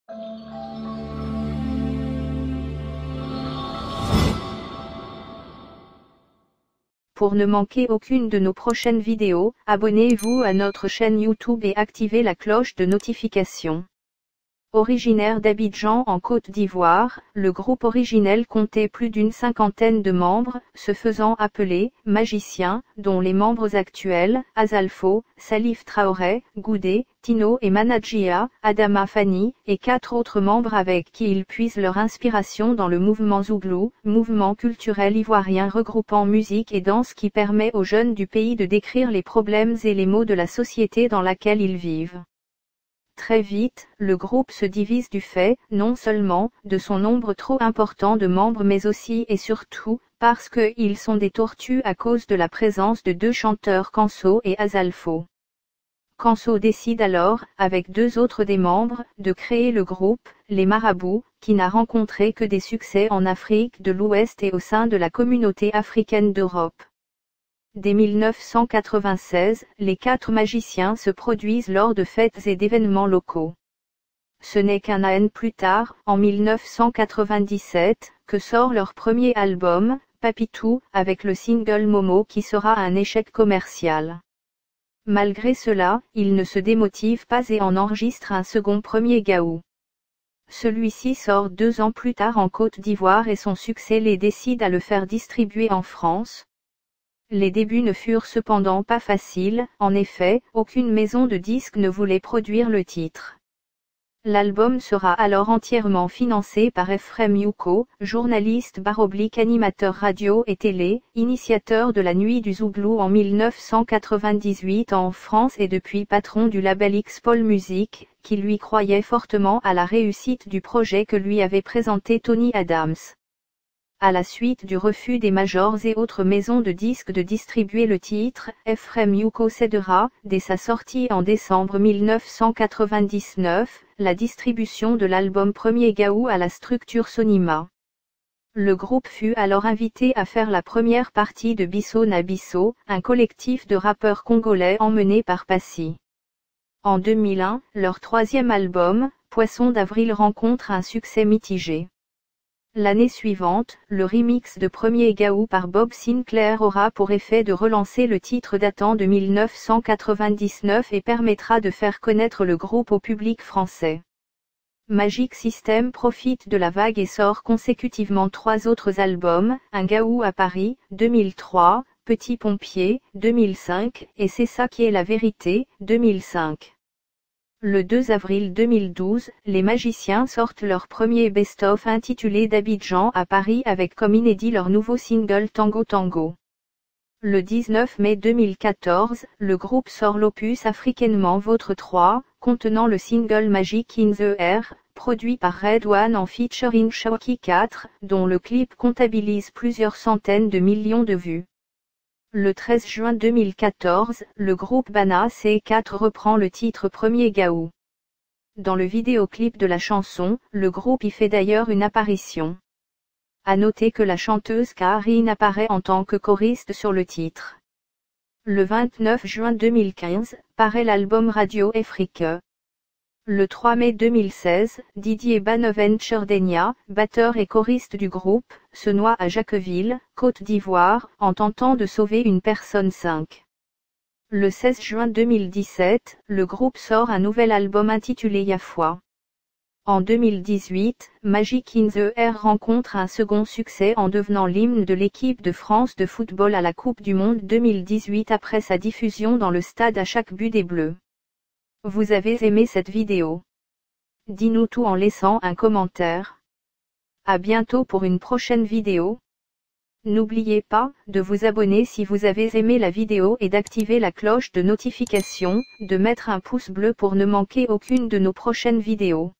Pour ne manquer aucune de nos prochaines vidéos, abonnez-vous à notre chaîne YouTube et activez la cloche de notification. Originaire d'Abidjan en Côte d'Ivoire, le groupe originel comptait plus d'une cinquantaine de membres, se faisant appeler « magiciens », dont les membres actuels, Azalfo, Salif Traoré, Goudé, Tino et Manadjia, Adama Fani, et 4 autres membres avec qui ils puisent leur inspiration dans le mouvement Zouglou, mouvement culturel ivoirien regroupant musique et danse qui permet aux jeunes du pays de décrire les problèmes et les maux de la société dans laquelle ils vivent. Très vite, le groupe se divise du fait, non seulement, de son nombre trop important de membres mais aussi et surtout, parce qu'ils sont des tortues à cause de la présence de 2 chanteurs Kanso et Azalfo. Kanso décide alors, avec 2 autres des membres, de créer le groupe, les Marabouts, qui n'a rencontré que des succès en Afrique de l'Ouest et au sein de la communauté africaine d'Europe. Dès 1996, les 4 magiciens se produisent lors de fêtes et d'événements locaux. Ce n'est qu'un an plus tard, en 1997, que sort leur premier album, Papitou, avec le single Momo qui sera un échec commercial. Malgré cela, ils ne se démotivent pas et en enregistrent un second premier Gaou. Celui-ci sort 2 ans plus tard en Côte d'Ivoire et son succès les décide à le faire distribuer en France. Les débuts ne furent cependant pas faciles, en effet, aucune maison de disques ne voulait produire le titre. L'album sera alors entièrement financé par Ephrem Youko, journaliste / animateur radio et télé, initiateur de la Nuit du Zouglou en 1998 en France et depuis patron du label X-Pol Music, qui lui croyait fortement à la réussite du projet que lui avait présenté Tony Adams. À la suite du refus des majors et autres maisons de disques de distribuer le titre, Ephrem Youko cédera, dès sa sortie en décembre 1999, la distribution de l'album Premier Gaou à la structure Sonima. Le groupe fut alors invité à faire la première partie de Bisso na Bisso, un collectif de rappeurs congolais emmené par Passy. En 2001, leur 3e album, Poisson d'avril rencontre un succès mitigé. L'année suivante, le remix de Premier Gaou par Bob Sinclair aura pour effet de relancer le titre datant de 1999 et permettra de faire connaître le groupe au public français. Magic System profite de la vague et sort consécutivement 3 autres albums, un Gaou à Paris, 2003, Petit Pompier, 2005, et C'est ça qui est la vérité, 2005. Le 2 avril 2012, les magiciens sortent leur premier best-of intitulé d'Abidjan à Paris avec comme inédit leur nouveau single Tango Tango. Le 19 mai 2014, le groupe sort l'opus Africainement Vôtre 3, contenant le single Magic in the Air, produit par Red One en featuring Shawky 4, dont le clip comptabilise plusieurs centaines de millions de vues. Le 13 juin 2014, le groupe Bana C4 reprend le titre Premier Gaou. Dans le vidéoclip de la chanson, le groupe y fait d'ailleurs une apparition. À noter que la chanteuse Karine apparaît en tant que choriste sur le titre. Le 29 juin 2015, paraît l'album Radio Afrique. Le 3 mai 2016, Didier Bonaventure Denia, batteur et choriste du groupe, se noie à Jacqueville, Côte d'Ivoire, en tentant de sauver une personne 5. Le 16 juin 2017, le groupe sort un nouvel album intitulé Yafwa. En 2018, Magic in the Air rencontre un second succès en devenant l'hymne de l'équipe de France de football à la Coupe du Monde 2018 après sa diffusion dans le stade à chaque but des Bleus. Vous avez aimé cette vidéo? Dis-nous tout en laissant un commentaire. À bientôt pour une prochaine vidéo. N'oubliez pas de vous abonner si vous avez aimé la vidéo et d'activer la cloche de notification, de mettre un pouce bleu pour ne manquer aucune de nos prochaines vidéos.